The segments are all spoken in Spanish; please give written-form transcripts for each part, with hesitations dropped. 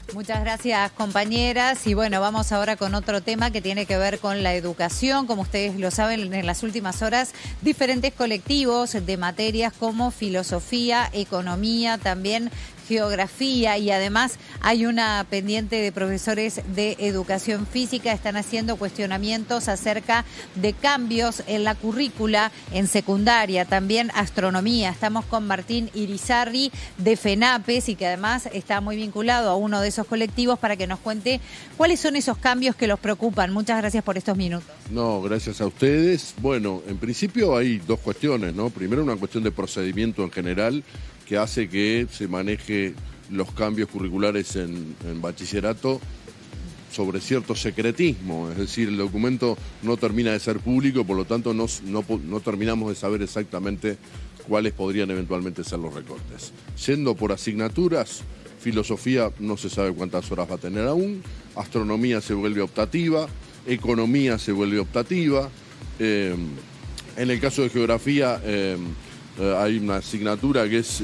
Muchas gracias, compañeras. Y bueno, vamos ahora con otro tema que tiene que ver con la educación. Como ustedes lo saben, en las últimas horas, diferentes colectivos de materias como filosofía, economía, también geografía, y además hay una pendiente de profesores de educación física. Están haciendo cuestionamientos acerca de cambios en la currícula en secundaria, también astronomía. Estamos con Martín Irizarry de FENAPES y que además está muy vinculado a uno de esos colectivos para que nos cuente cuáles son esos cambios que los preocupan. Muchas gracias por estos minutos. No, gracias a ustedes. Bueno, en principio hay dos cuestiones, ¿no? Primero, una cuestión de procedimiento en general que hace que se maneje los cambios curriculares en bachillerato sobre cierto secretismo, es decir, el documento no termina de ser público, por lo tanto no terminamos de saber exactamente cuáles podrían eventualmente ser los recortes. Yendo por asignaturas, filosofía no se sabe cuántas horas va a tener aún, astronomía se vuelve optativa, economía se vuelve optativa, en el caso de geografía hay una asignatura que es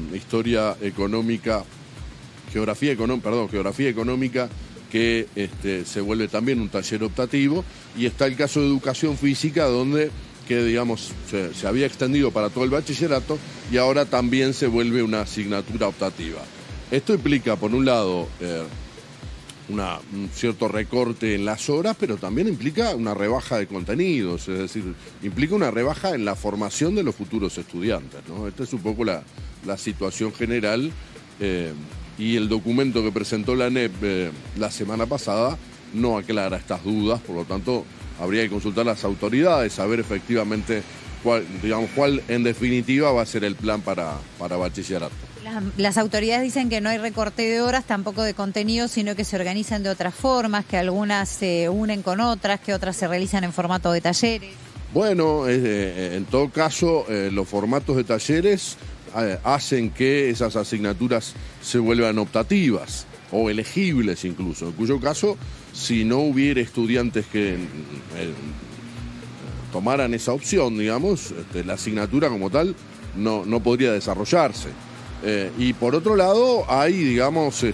geografía económica, que se vuelve también un taller optativo, y está el caso de educación física, que digamos se había extendido para todo el bachillerato y ahora también se vuelve una asignatura optativa. Esto implica, por un lado, un cierto recorte en las horas, pero también implica una rebaja de contenidos, es decir, implica una rebaja en la formación de los futuros estudiantes, ¿no? Esta es un poco la situación general, y el documento que presentó la ANEP la semana pasada no aclara estas dudas, por lo tanto habría que consultar a las autoridades, saber efectivamente cuál en definitiva va a ser el plan para bachillerato. Las autoridades dicen que no hay recorte de horas, tampoco de contenido, sino que se organizan de otras formas, que algunas se unen con otras, que otras se realizan en formato de talleres. Bueno, en todo caso, los formatos de talleres hacen que esas asignaturas se vuelvan optativas o elegibles incluso, en cuyo caso, si no hubiera estudiantes que tomaran esa opción, digamos, la asignatura como tal no podría desarrollarse. Y por otro lado hay, digamos,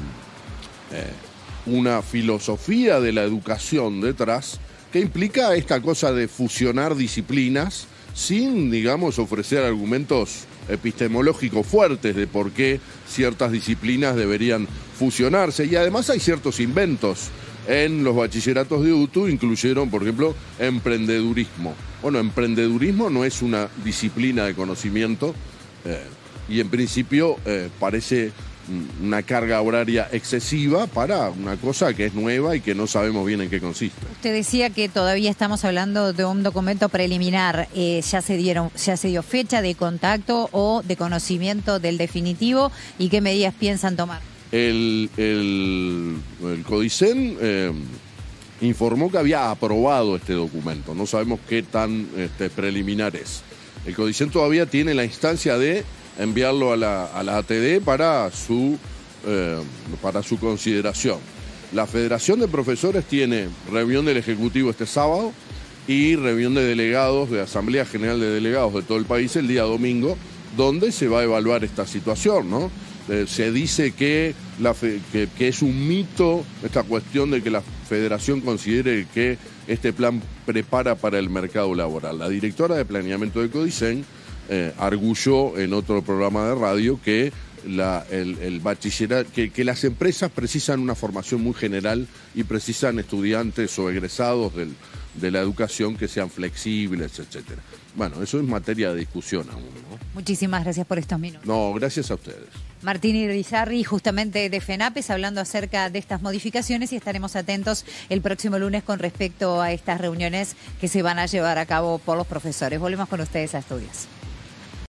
una filosofía de la educación detrás que implica esta cosa de fusionar disciplinas sin, digamos, ofrecer argumentos epistemológicos fuertes de por qué ciertas disciplinas deberían fusionarse. Y además hay ciertos inventos en los bachilleratos de UTU, incluyeron, por ejemplo, emprendedurismo. Bueno, emprendedurismo no es una disciplina de conocimiento, y en principio parece una carga horaria excesiva para una cosa que es nueva y que no sabemos bien en qué consiste. Usted decía que todavía estamos hablando de un documento preliminar. ¿Ya se dio fecha de contacto o de conocimiento del definitivo? ¿Y qué medidas piensan tomar? El CODICEN informó que había aprobado este documento. No sabemos qué tan preliminar es. El CODICEN todavía tiene la instancia de enviarlo a la ATD para su consideración. La Federación de Profesores tiene reunión del Ejecutivo este sábado y reunión de delegados, de Asamblea General de Delegados de todo el país el día domingo, donde se va a evaluar esta situación, ¿no? Se dice que es un mito esta cuestión de que la Federación considere que este plan prepara para el mercado laboral. La directora de planeamiento de CODICEN arguyó en otro programa de radio que el bachillerato, que las empresas precisan una formación muy general y precisan estudiantes o egresados de la educación que sean flexibles, etcétera. Bueno, eso es materia de discusión aún, ¿no? Muchísimas gracias por estos minutos. No, gracias a ustedes. Martín Irizarry, justamente de FENAPES, hablando acerca de estas modificaciones, y estaremos atentos el próximo lunes con respecto a estas reuniones que se van a llevar a cabo por los profesores. Volvemos con ustedes a Estudios.